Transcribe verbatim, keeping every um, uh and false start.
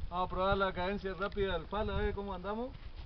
Vamos a probar la cadencia rápida del palo, a ver cómo andamos.